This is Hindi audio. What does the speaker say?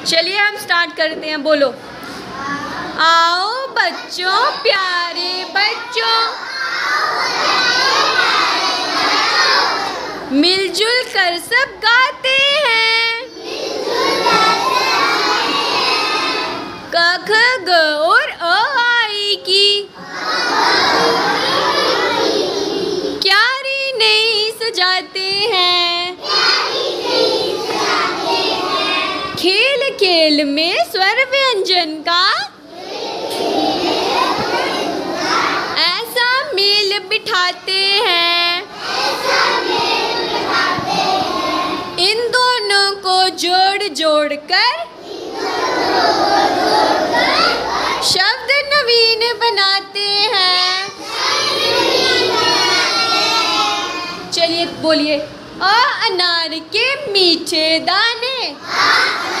चलिए हम स्टार्ट करते हैं। बोलो। आओ बच्चों, प्यारे बच्चों, मिलजुल कर सब गाते हैं। क ख ग और अ आई की क्यारी नहीं सजाते हैं। खेल खेल में स्वर व्यंजन का ऐसा मेल बिठाते हैं। इन दोनों को जोड़ जोड़ कर शब्द नवीन बनाते हैं। चलिए बोलिए। अनार के मीठे दाने।